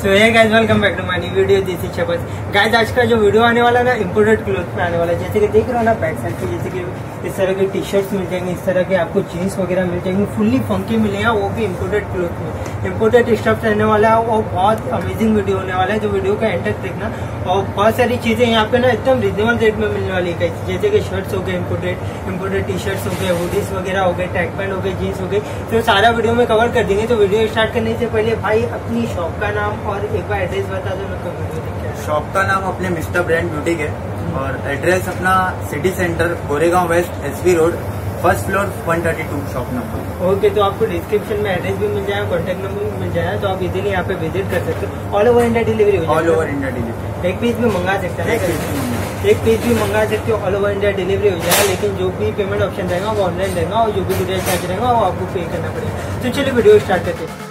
So hey guys, welcome back to my new video. This is Shapath. Guys, आज का जो video आने वाला है ना, इम्पोर्टेड क्लोथ पे आने वाला है। जैसे कि देख रहे हो ना बैक साइड पे, जैसे कि इस तरह के टी शर्ट्स मिल जाएंगे, इस तरह के आपको जीन्स वगैरह मिल जाएंगे, फुल्ली फंकी मिलेगा, वो भी इम्पोर्टेड क्लोथ में। इम्पोर्टेड स्टफ रहने वाला है और बहुत अमेजिंग वीडियो होने वाला है, तो वीडियो का एंड तक देखना। और बहुत सारी चीजें यहाँ पे ना एकदम रिजनेबल रेट में मिलने वाली है, जैसे कि शर्ट्स हो गए, इम्पोर्टेड टी शर्ट्स हो गए, हुडीज वगैरह हो गए, ट्रैक पैंट हो गए, जीन्स हो गई, तो सारा वीडियो में कवर कर देंगे। तो वीडियो स्टार्ट करने से पहले भाई अपनी शॉप का नाम और एक बार एड्रेस बता दो ना। शॉप का नाम अपने मिस्टर ब्रांड ब्यूटी है और एड्रेस अपना city centre Goregaon west S V road, first floor 132 shop number. Okay, तो आपको डिस्क्रिप्शन में एड्रेस भी मिल जाएगा, कॉन्टैक्ट नंबर भी मिल जाएगा, तो आप इजीली यहाँ पे विजिट कर सकते हो। ऑल ओवर इंडिया डिलीवरी हो जाएगी। All over India delivery. एक पीस भी मंगा सकते हैं, एक पीस भी मंगा सकते हो, ऑल ओवर इंडिया डिलीवरी हो जाएगा। लेकिन जो भी पेमेंट ऑप्शन रहेगा वो ऑनलाइन रहेगा और जो भी कुरियर चार्ज रहेगा वो आपको पे करना पड़ेगा। तो चलिए वीडियो स्टार्ट करते हैं।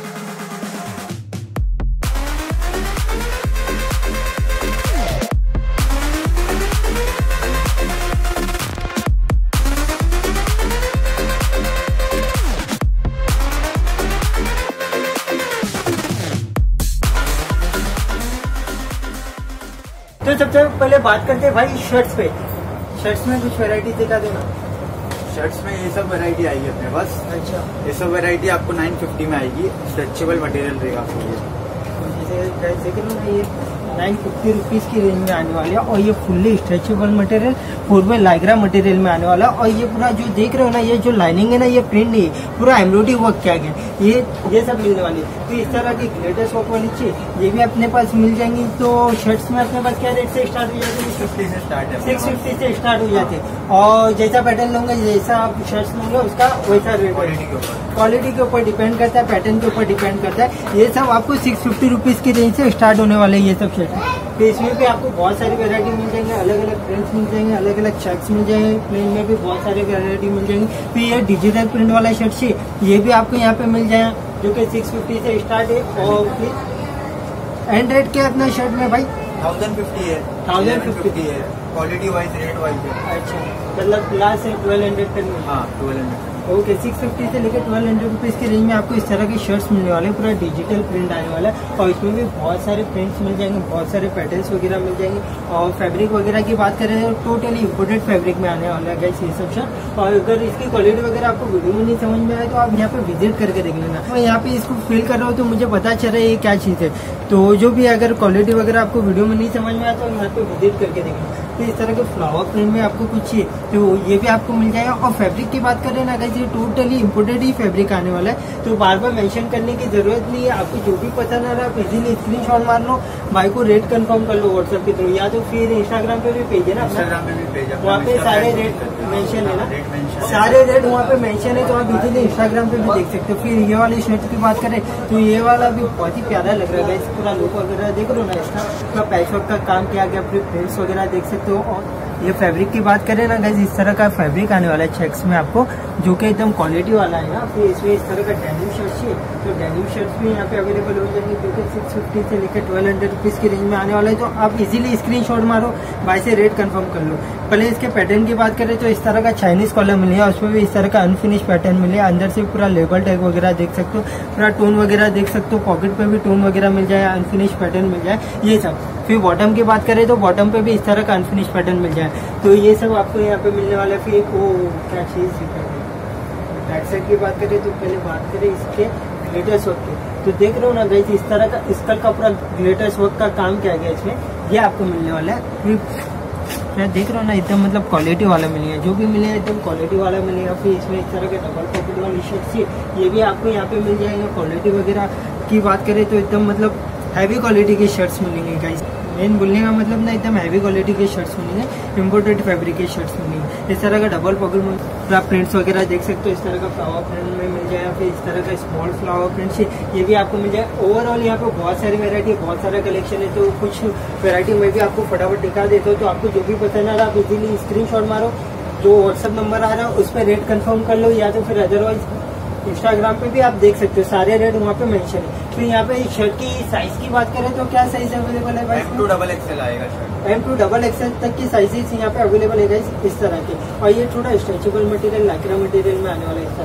तो सबसे पहले बात करते हैं भाई शर्ट्स पे। शर्ट्स में कुछ वैरायटी दिखा देना। शर्ट्स में ये सब वैरायटी आएगी अपने पास। अच्छा, ये सब वैरायटी आपको 950 में आएगी। स्ट्रेचेबल मटेरियल रहेगा जैसे ये 950 रुपीज की रेंज में आने वाली है और ये फुल्ली स्ट्रेचेबल मटेरियल, पूर्व लाइग्रा मटेरियल में आने वाला है। और ये पूरा जो देख रहे हो ना, ये जो लाइनिंग है ना, ये प्रिंट नहीं है, पूरा एम्ब्रॉयडरी वर्क किया गया, ये सब मिलने वाली है। तो इस तरह की ग्लिटर्स वर्क वाली चीज ये भी अपने पास मिल जाएंगी। तो शर्ट्स में अपने पास क्या रेट से स्टार्ट हो जाती है? 650 से स्टार्ट है। 650 से स्टार्ट हो जाती है। और जैसा पैटर्न लोगे, जैसा आप शर्ट्स लोगे उसका वैसा रेट। क्वालिटी के ऊपर डिपेंड करता है, पैटर्न के ऊपर डिपेंड करता है। ये सब आपको 650 रुपीज की रेंज से स्टार्ट होने वाले ये सब शर्ट। तो इसमें भी आपको बहुत सारी वैरायटी मिल जाएंगे, अलग अलग प्रिंट्स मिल जाएंगे, अलग अलग चेक्स मिल जाएंगे, प्लेन में भी बहुत सारी वैरायटी मिल जाएंगी। फिर ये डिजिटल प्रिंट वाला शर्ट ये भी आपको यहाँ पे मिल जाएगा, जो कि 650 से स्टार्ट है। और फिर एंड रेट के अपना शर्ट में भाई 1050 है, 1050 है। क्वालिटी वाइज रेट वाइज है। अच्छा, मतलब क्लास है 1200 तक में। हाँ, 1200। ओके, 650 से लेकर 1200 रुपीज की रेंज में आपको इस तरह के शर्ट्स मिलने वाले हैं। पूरा डिजिटल प्रिंट आने वाला है और इसमें भी बहुत सारे प्रिंट्स मिल जाएंगे, बहुत सारे पैटर्न्स वगैरह मिल जाएंगे। और फैब्रिक वगैरह की बात करें तो टोटली इम्पोर्टेड फैब्रिक में आने वाला है गाइस ये सब शर्ट। और अगर इसकी क्वालिटी वगैरह आपको वीडियो में नहीं समझ में आए तो आप यहाँ पे विजिट करके देख लेना। मैं यहाँ पे इसको फील कर रहा हूँ तो मुझे पता चल रहा है ये क्या चीज़ है। तो जो भी अगर क्वालिटी वगैरह आपको वीडियो में नहीं समझ में आया तो यहाँ पे विजिट करके देखना। तो इस तरह के फ्लावर प्रिंट में आपको कुछ चाहिए तो ये भी आपको मिल जाएगा। और फैब्रिक की बात करें ना गाइस, ये टोटली इम्पोर्टेड ही फैब्रिक आने वाला है, तो बार बार मेंशन करने की जरूरत नहीं है। आपको जो भी पसंद आ रहा है आप इजीली स्क्रीनशॉट मार लो, भाई को रेट कंफर्म कर लो व्हाट्सएप के थ्रू, या तो फिर इंस्टाग्राम पे भी पेज है ना, इंस्टाग्राम पे भी पेज है, वहाँ पे सारे रेट मेंशन है ना, सारे रेट वहाँ पे मेंशन है, तो आप इजीली इंस्टाग्राम पे भी देख सकते हो। फिर ये वाली शर्ट की बात करें तो ये वाला भी बहुत ही प्यारा लग रहा है गाइस। पूरा लुक वगैरह देख रहे हो ना, इसका पैचवर्क का काम किया गया, फिर प्रिंट्स वगैरह देख सकते हो। और ये फैब्रिक की बात करें ना गाइस, इस तरह का फैब्रिक आने वाला है चेक्स में आपको, जो कि एकदम क्वालिटी वाला है ना। फिर इसमें इस तरह का डेनिम शर्ट चाहिए तो डेनिम शर्ट्स भी यहाँ पे अवेलेबल हो जाएंगे, जो कि 650 से लेकर 1200 रुपीज की रेंज में आने वाला है। तो आप इजीली स्क्रीनशॉट मारो, भाई से रेट कंफर्म कर लो। पहले इसके पैटर्न की बात करें तो इस तरह का चाइनीज कॉलर मिलेगा, उसमें भी इस तरह का अनफिनिश पैटर्न मिलेगा। अंदर से पूरा लेबल टैग वगैरह देख सकते हो, पूरा टोन वगैरह देख सकते हो, पॉकेट पे भी टोन वगैरह मिल जाए, अनफिनिश पैटर्न मिल जाए, ये सब। फिर बॉटम की बात करें तो बॉटम पे भी इस तरह का अनफिनिश पैटर्न मिल जाए, तो ये सब आपको यहाँ पे मिलने वाला है। फिर वो क्या चीज बैक साइड की बात करें तो पहले बात करें इसके ग्लिटर्स वर्क की, तो देख रहे हो ना गाइस, इस तरह का स्कल का पूरा ग्लिटर्स वर्क का काम किया गया इसमें, ये आपको मिलने वाला है। फिर देख रहे हो ना, एकदम मतलब क्वालिटी वाला मिलेगा, जो भी मिलेगा एकदम क्वालिटी वाला मिलेगा। फिर इसमें इस तरह के डबल पॉकेट वाली शर्ट ये भी आपको यहाँ पे मिल जाएगा। क्वालिटी वगैरह की बात करें तो एकदम मतलब हैवी क्वालिटी के शर्ट्स मिलेंगे गाइस। मेन बोलने का मतलब ना, एकदम हैवी क्वालिटी के शर्ट्स मिलेंगे, इम्पोर्टेड फैब्रिक के शर्ट्स मिलेंगे। इस तरह का डबल पॉकेट में आप प्रिंट्स वगैरह देख सकते हो, इस तरह का फ्लावर प्रिंट में मिल जाएगा। फिर इस तरह का स्मॉल फ्लावर प्रिंट्स ये भी आपको मिल जाएगा। ओवरऑल यहाँ पे बहुत सारी वैरायटी, बहुत सारा कलेक्शन है, तो कुछ वैरायटी मैं भी आपको फटाफट दिखा देता हूँ। तो आपको जो भी पसंद आ रहा है आप इजीली स्क्रीनशॉट मारो, जो व्हाट्सएप नंबर आ रहा है उस पर रेट कंफर्म कर लो, या तो फिर अदरवाइज इंस्टाग्राम पे भी आप देख सकते हो, सारे रेट वहाँ पे मेंशन है। फिर यहाँ पे शर्ट की साइज की बात करें तो क्या साइज अवेलेबल है भाई? M2 XXL आएगा शर्ट। M2 XXL तक की साइजेस यहाँ पे अवेलेबल है इस तरह के। और ये थोड़ा स्ट्रेचेबल मटेरियल, लाइक्रा मटेरियल में आने वाला है इस तरह का।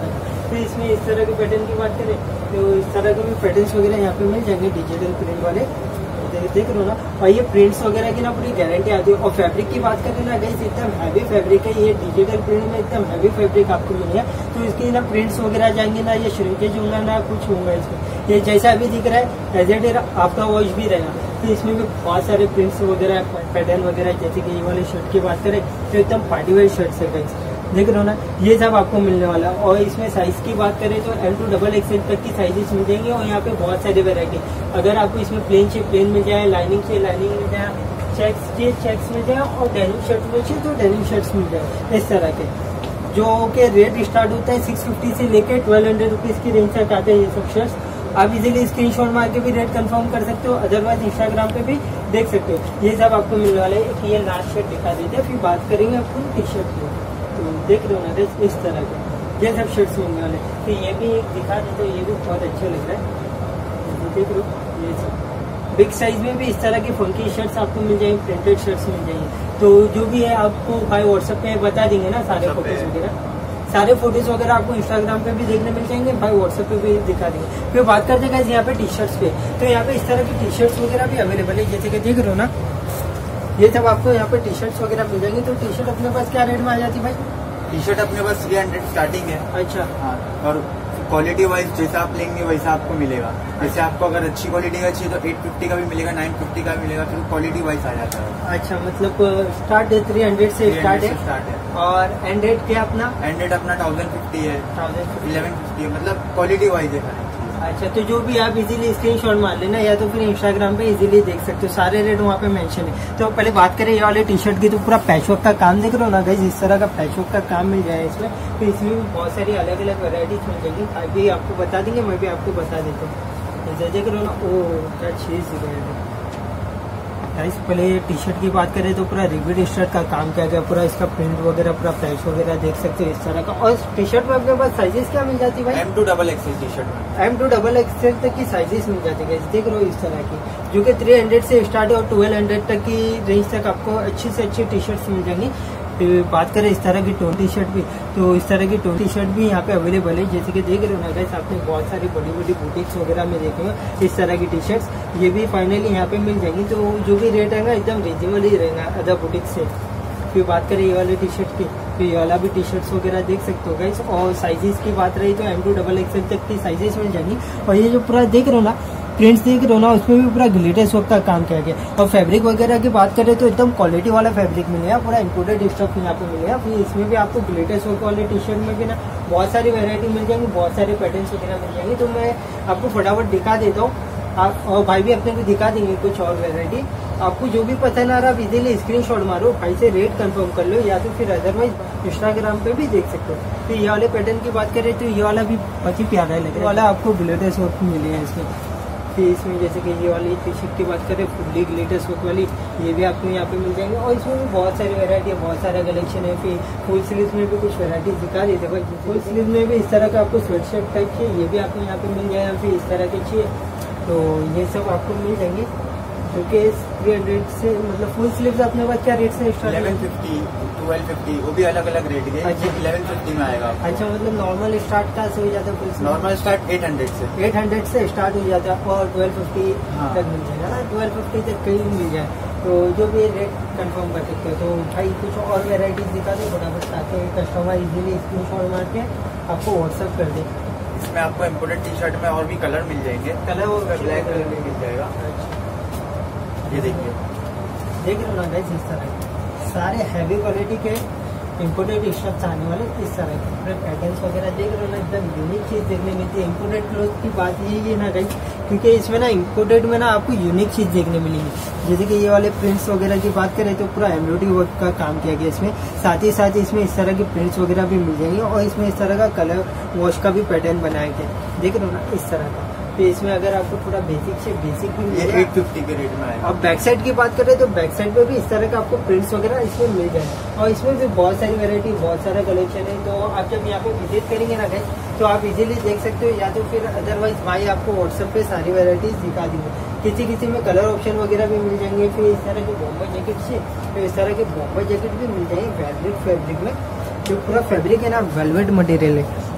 तो इसमें इस तरह के पैटर्न की बात करें तो इस तरह के भी पैटर्न्स वगैरह यहाँ पे मिल जाएंगे डिजिटल प्रिंट वाले, देख रहे हो ना। और ये प्रिंट्स वगैरह की ना पूरी गारंटी आती है। और फैब्रिक की बात करें ना गाइस, एकदम हैवी फैब्रिक है ये, डिजिटल प्रिंट में एकदम हैवी फैब्रिक आपको मिलेगा। तो इसके ना प्रिंट्स वगैरह जाएंगे ना, ये श्रिंकेज होगा ना कुछ होगा इसमें। ये जैसा अभी दिख रहा है एज इट इज आपका वॉश भी रहेगा। तो इसमें भी बहुत सारे प्रिंट्स वगैरह पैटर्न वगैरह, जैसे कि ये वाले शर्ट की बात करें तो एकदम पार्टी वेयर शर्ट है गाइस, देख रहे हो ना। ये सब आपको मिलने वाला है। और इसमें साइज की बात करें तो M2XXL तक की साइजेस मिल जाएंगे। और यहाँ पे बहुत सारी वैरायटी, अगर आपको इसमें प्लेन चाहिए प्लेन मिल जाए, लाइनिंग चाहिए लाइनिंग मिल जाए, चेक्स चाहिए चेक्स मिल जाए, और डेनिम शर्ट में चाहिए तो डेनिम शर्ट्स मिल जाए। इस तरह के जो के रेट स्टार्ट होता है 650 से लेकर 1200 रुपीज की रेंज तक आते हैं ये सब शर्ट्स। आप इजीली स्क्रीनशॉट मार के भी रेट कंफर्म कर सकते हो, अदरवाइज इंस्टाग्राम पे भी देख सकते हो। ये सब आपको मिलने वाला है। ये लास्ट शर्ट दिखा देते हैं, फिर बात करेंगे अपन टी शर्ट की। तो देख रहे हो ना इस तरह के ये सब शर्ट्स मिलने वाले। तो ये भी एक दिखा देते हो, ये भी बहुत अच्छा लग रहा है, देख रहे हो। ये सब बिग साइज में भी इस तरह की फंकी शर्ट्स आपको मिल जाएंगे, प्रिंटेड शर्ट्स मिल जाएंगे। तो जो भी है आपको भाई व्हाट्सएप पे बता देंगे ना सारे फोटोज वगैरह, सारे फोटोज वगैरह आपको इंस्टाग्राम पे भी देखने मिल जाएंगे, भाई व्हाट्सएप पे भी दिखा देंगे। फिर बात करते हैं यहाँ पे टी शर्ट्स पे। तो यहाँ पे इस तरह की टी शर्ट्स वगैरह भी अवेलेबल है, जैसे कि देख रहे हो ना। ये सब आपको यहाँ पे टी शर्ट्स वगैरह मिल जाएंगे। तो टी शर्ट अपने पास क्या रेट में आ जाती है भाई? टी शर्ट अपने पास 300 स्टार्टिंग है। अच्छा हाँ, और क्वालिटी वाइज जैसा आप लेंगे वैसा आपको मिलेगा। जैसे आपको अगर अच्छी क्वालिटी का चाहिए तो 850 का भी मिलेगा, 950 का भी मिलेगा, फिर क्वालिटी वाइज आ जाता है। अच्छा, मतलब स्टार्ट 300 से स्टार्ट है। और एंड रेट क्या अपना? एंड रेट अपना 1050 है, 1150 है, मतलब क्वालिटी वाइज है। अच्छा, तो जो भी आप इजीली स्क्रीनशॉट मार लेना, या तो फिर इंस्टाग्राम पे इजीली देख सकते हो, सारे रेट वहाँ पे मेंशन है। तो पहले बात करें ये वाले टी शर्ट की, तो पूरा पैचवर्क का काम देख रहे हो ना गाइस, इस तरह का पैचवर्क का काम मिल जाए इसमें। तो इसमें भी बहुत सारी अलग अलग वेराइटीज मिल जाएगी, अभी आपको बता देंगे, मैं भी आपको बता देता हूँ। जैसे देख रहे हो ना, ओ क्या चीज दिख रहा है गाइस। पहले टी शर्ट की बात करें तो पूरा रिविड शर्ट का काम किया गया, पूरा इसका प्रिंट वगैरह, पूरा पैच वगैरह देख सकते हो इस तरह का। और टी शर्ट में अपने पास साइजेस क्या मिल जाती है भाई? M2XXL टी शर्ट में M2XXL तक की साइजेस मिल जाती है, देख रहे हो इस तरह की, जो कि 300 से स्टार्ट है और 1200 तक की रेंज तक आपको अच्छी से अच्छी टी शर्ट्स मिल जाएंगी। तो बात करें इस तरह की टोन टी शर्ट भी, तो इस तरह की टोन टी शर्ट भी यहाँ पे अवेलेबल है, जैसे कि देख रहे हो ना गाइस। आपने बहुत सारी बड़ी बड़ी बुटीक्स वगैरह में देखे हो इस तरह की टी शर्ट्स, ये भी फाइनली यहाँ पे मिल जाएंगी। तो जो भी रेट है एकदम रीजनेबल ही रहेगा अदर बुटीक से। फिर बात करें ये वाले टी शर्ट की, तो ये वाला भी टी शर्ट्स वगैरह देख सकते हो गाइस। और साइजेस की बात रही तो M2XXL तक की साइजेस मिल जाएंगी। और ये जो पूरा देख रहे हो ना प्रिंट्स देख रहे हो ना, उसमें भी पूरा ग्लिटर्स वर्क का काम किया गया। और फैब्रिक वगैरह की बात करें तो एकदम क्वालिटी वाला फैब्रिक मिलेगा, पूरा इम्पोर्टेड स्टफ यहाँ पे मिलेगा। फिर इसमें भी आपको ग्लिटर्स वर्क वाले टी शर्ट में भी ना बहुत सारी वैरायटी मिल जाएंगी, बहुत सारे पैटर्न्स वगैरह मिल जाएंगे। तो मैं आपको फटाफट दिखा देता हूँ, आप और भाई भी अपने को दिखा देंगे कुछ और वैरायटी। आपको जो भी पसंद आ रहा है आप इजीली स्क्रीनशॉट मारो, भाई से रेट कंफर्म कर लो, या तो फिर अदरवाइज इंस्टाग्राम पे भी देख सकते हो। तो ये वाले पैटर्न की बात करें तो ये वाला भी बहुत ही प्यारा लग रहा है, वाला आपको ग्लिटर्स वर्क मिले हैं इसमें। फिर इसमें जैसे कि ये वाली टी शर्ट की बात करें फुल्ली ग्लिटर्स वर्क वाली, ये भी आपको यहाँ पे मिल जाएंगे। और इसमें भी बहुत सारी वैरायटी है, बहुत सारा कलेक्शन है। फिर फुल स्लीव में भी कुछ वैरायटी दिखा देते भाई। फुल स्लीव में भी इस तरह का आपको स्वेट शर्ट टाइप चाहिए, ये भी आपको यहाँ पे मिल जाएगा। फिर इस तरह के चाहिए तो ये सब आपको मिल जाएंगे, क्योंकि 300 से मतलब फुल स्लीव्स अपने पास क्या रेट से स्टार्ट? 1150, 1250, वो भी अलग अलग रेट के। अच्छा 1150 में आएगा। अच्छा, मतलब नॉर्मल स्टार्ट कहाँ से हो जाता है? फुल स्लीव नॉर्मल स्टार्ट 800 से, 800 से स्टार्ट हो जाता है और 1250 हाँ। तक मिल जाएगा ना, 1250 तक कहीं मिल जाए। तो जो भी रेट कंफर्म कर सकते हो। तो भाई कुछ और वेराइटीज दिखा दो फटाफट, ताकि कस्टमर इजीली स्क्रीनशॉट मार के आपको व्हाट्सअप कर दे। इसमें आपको इम्पोर्टेड टी शर्ट में और भी कलर मिल जाएंगे, कलर और ब्लैक कलर भी मिल जाएगा। ये देखिए, देख रहे हो ना गाइस, इस तरह सारे हैवी क्वालिटी के इम्पोर्टेड स्टफ्स आने वाले इस तरह के पूरे पैटर्न्स वगैरह देख रहे हो ना, एकदम यूनिक चीज देखने मिलती है। इम्पोर्टेड क्लोथ की बात यही है ना गाइस, क्योंकि इसमें ना इम्पोर्टेड में ना आपको यूनिक चीज देखने मिलेगी। जैसे कि ये वाले प्रिंट्स वगैरह की बात करें तो पूरा एम्ब्रॉयडरी वर्क का काम किया गया इसमें, साथ ही साथ इसमें इस तरह के प्रिंट्स वगैरह भी मिल जाएंगे। और इसमें इस तरह का कलर वॉश का भी पैटर्न बनाया गया, देख रहे हो ना इस तरह का। तो इसमें अगर आपको थोड़ा बेसिक से बेसिक भी मिल जाए, 850 के रेट में आएगा। अब बैक साइड की बात करें तो बैक साइड पे भी इस तरह का आपको प्रिंट्स वगैरह इसमें मिल जाए। और इसमें भी बहुत सारी वैरायटी, बहुत सारा कलेक्शन है। तो आप जब यहाँ पे विजिट करेंगे ना गाइस, तो आप इजीली देख सकते हो, या तो फिर अदरवाइज भाई आपको व्हाट्सएप पे सारी वैरायटीज दिखा देंगे। किसी किसी में कलर ऑप्शन वगैरह भी मिल जाएंगे। फिर इस तरह के बॉम्बर जैकेट से, तो इस तरह के बॉम्बर जैकेट भी मिल जाएंगे फैब्रिक में। जो पूरा फैब्रिक है ना वेलवेट मटेरियल है,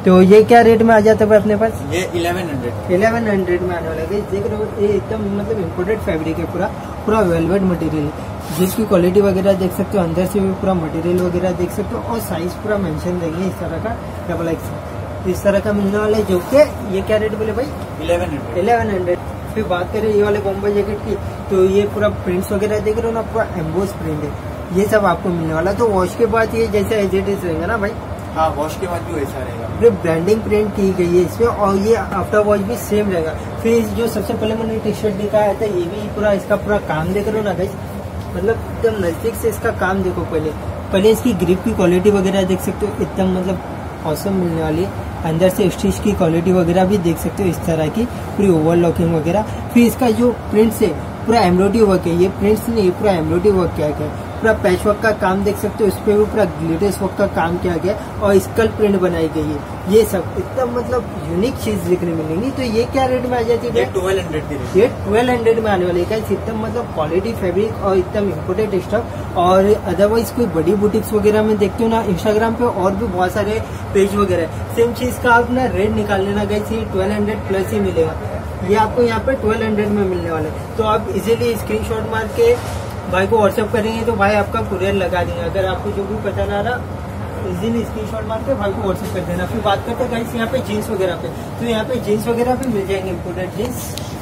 तो ये क्या रेट में आ जाता है अपने पास? ये 1100 में आने वाला है। देख रहे हो ये एकदम मतलब इम्पोर्टेड फैब्रिक है, पूरा वेलवेट मटेरियल है, जिसकी क्वालिटी वगैरह देख सकते हो, अंदर से भी पूरा मटेरियल वगैरह देख सकते हो, और साइज पूरा मेंशन देंगे इस तरह का डबल एक्स इस तरह का मिलने वाला है, जो कि ये क्या रेट बोले भाई? 1100। फिर बात करें ये वाले कॉम्बो जैकेट की, तो ये पूरा प्रिंट्स वगैरह देख रहे हो ना, पूरा एम्बोस प्रिंट है, ये सब आपको मिलने वाला है। तो वॉश के बाद ये जैसे एज इट इज रहेगा ना भाई? हाँ, वॉश के बाद भी वैसा रहेगा। फिर ब्रांडिंग प्रिंट की गई है इसमें, और ये आफ्टर वॉश भी सेम रहेगा। फिर जो सबसे पहले मैंने टी शर्ट दिखाया था, ये भी पूरा इसका पूरा काम देख रहे हो ना गाइस, मतलब एकदम नजदीक से इसका काम देखो। पहले इसकी ग्रिप की क्वालिटी वगैरह देख सकते हो, एकदम मतलब औसम मिलने वाली है। अंदर से स्टिच की क्वालिटी वगैरह भी देख सकते हो, इस तरह की पूरी ओवरलॉकिंग वगैरह। फिर इसका जो प्रिंट्स है पूरा एम्ब्रॉयडरी वर्क है, ये प्रिंट्स नहीं, पूरा एम्ब्रॉयडरी वर्क किया गया है, पूरा पैच वर्क का काम देख सकते हो, इस पे भी पूरा ग्लिटर्स वर्क का काम किया गया है, और स्कल प्रिंट बनाई गई है। ये सब एकदम मतलब यूनिक चीज देखने मिलेंगी। तो ये क्या रेट में आ जाती है? 1200 की। ये 1200 में आने वाली है। एकदम मतलब क्वालिटी फैब्रिक और एकदम इम्पोर्टेड स्टफ। और अदरवाइज कोई बड़ी बुटीक्स वगैरह में देखते हो ना इंस्टाग्राम पे, और भी बहुत सारे पेज वगैरह सेम चीज का आप ना रेट निकाल लेना गाइस, ये 1200 प्लस ही मिलेगा। ये आपको यहाँ पे 1200 में मिलने वाला है। तो आप इजीली स्क्रीनशॉट मार के भाई को व्हाट्सएप करेंगे तो भाई आपका कुरियर लगा देंगे। अगर आपको जो भी पता ना रहा इजीली स्क्रीनशॉट मार के भाई को व्हाट्सएप कर देना। फिर बात करते हैं गाइस यहाँ पे जीन्स वगैरह पे, तो यहाँ पे जीन्स वगैरह भी मिल जाएंगे, इम्पोर्टेड जीन्स।